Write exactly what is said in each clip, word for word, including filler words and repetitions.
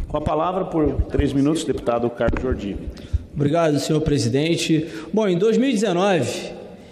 Com a palavra, por três minutos, deputado Carlos Jordi. Obrigado, senhor presidente. Bom, em dois mil e dezenove,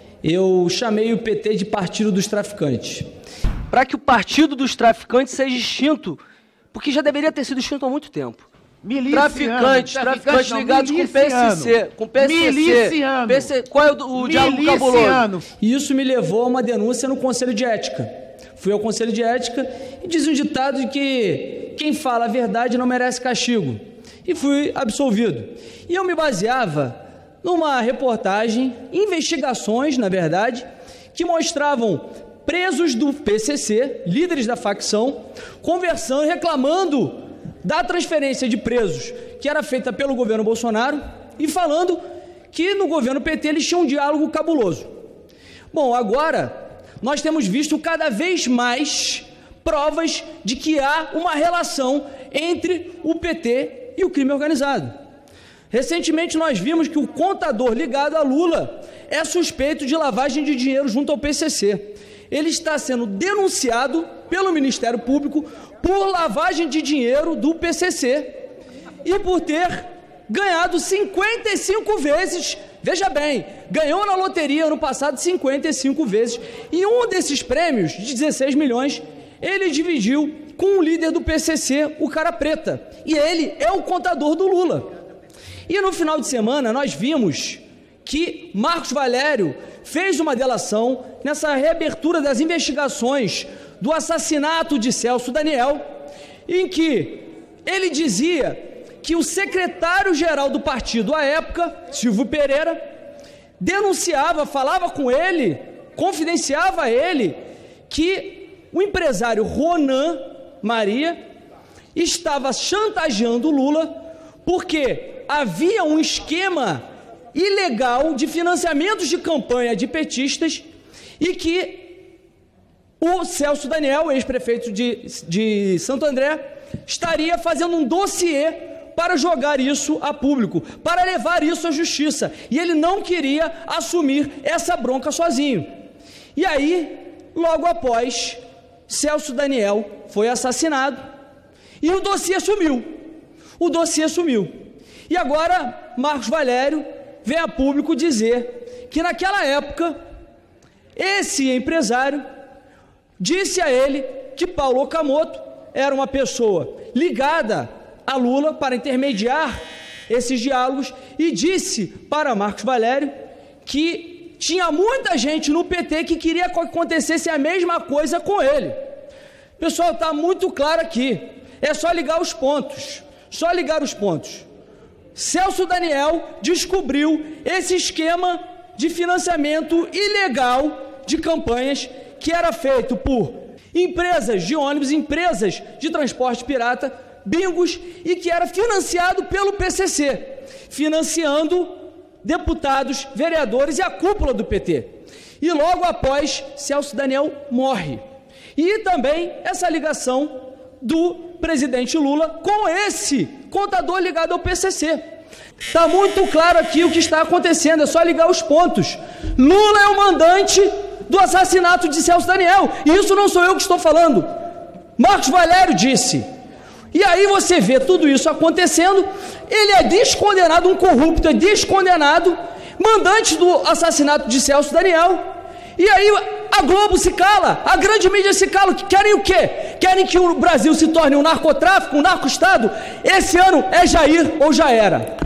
eu chamei o P T de Partido dos Traficantes. Para que o Partido dos Traficantes seja extinto, porque já deveria ter sido extinto há muito tempo. Miliciano, traficantes, traficantes não, ligados com o P S C, com P S C. Miliciano. P C, qual é o, o diálogo cabuloso? E isso me levou a uma denúncia no Conselho de Ética. Fui ao Conselho de Ética e diz um ditado de que quem fala a verdade não merece castigo. E fui absolvido. E eu me baseava numa reportagem, investigações, na verdade, que mostravam presos do P C C, líderes da facção, conversando, reclamando da transferência de presos que era feita pelo governo Bolsonaro e falando que no governo P T eles tinham um diálogo cabuloso. Bom, agora nós temos visto cada vez mais provas de que há uma relação entre o P T e o crime organizado. Recentemente nós vimos que o contador ligado a Lula é suspeito de lavagem de dinheiro junto ao P C C. Ele está sendo denunciado pelo Ministério Público por lavagem de dinheiro do P C C e por ter ganhado cinquenta e cinco vezes, veja bem, ganhou na loteria ano passado cinquenta e cinco vezes, e um desses prêmios, de dezesseis milhões, ele dividiu com o líder do P C C, o Cara Preta, e ele é o contador do Lula. E no final de semana nós vimos que Marcos Valério fez uma delação nessa reabertura das investigações do assassinato de Celso Daniel, em que ele dizia que o secretário-geral do partido à época, Silvio Pereira, denunciava, falava com ele, confidenciava a ele que o empresário Ronan Maria estava chantageando Lula porque havia um esquema ilegal de financiamentos de campanha de petistas e que o Celso Daniel, ex-prefeito de, de Santo André, estaria fazendo um dossiê para jogar isso a público, para levar isso à justiça, e ele não queria assumir essa bronca sozinho. E aí, logo após, Celso Daniel foi assassinado e o dossiê sumiu. O dossiê sumiu. E agora, Marcos Valério vem a público dizer que naquela época, esse empresário disse a ele que Paulo Okamoto era uma pessoa ligada a Lula para intermediar esses diálogos e disse para Marcos Valério que tinha muita gente no P T que queria que acontecesse a mesma coisa com ele. Pessoal, está muito claro aqui, é só ligar os pontos, só ligar os pontos. Celso Daniel descobriu esse esquema de financiamento ilegal de campanhas que era feito por empresas de ônibus, empresas de transporte pirata, bingos, e que era financiado pelo P C C, financiando deputados, vereadores e a cúpula do P T. E logo após, Celso Daniel morre. E também essa ligação do presidente Lula com esse contador ligado ao P C C. Está muito claro aqui o que está acontecendo, é só ligar os pontos. Lula é o mandante do assassinato de Celso Daniel, e isso não sou eu que estou falando, Marcos Valério disse. E aí você vê tudo isso acontecendo, ele é descondenado, um corrupto é descondenado, mandante do assassinato de Celso Daniel, e aí a Globo se cala, a grande mídia se cala. Querem o quê? Querem que o Brasil se torne um narcotráfico, um narco-estado? Esse ano é Jair ou já era.